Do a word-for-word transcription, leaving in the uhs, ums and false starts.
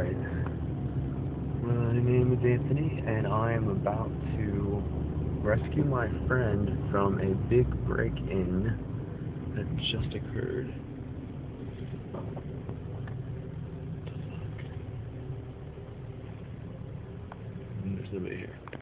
Alright. My name is Anthony, and I am about to rescue my friend from a big break-in that just occurred. There's nobody here.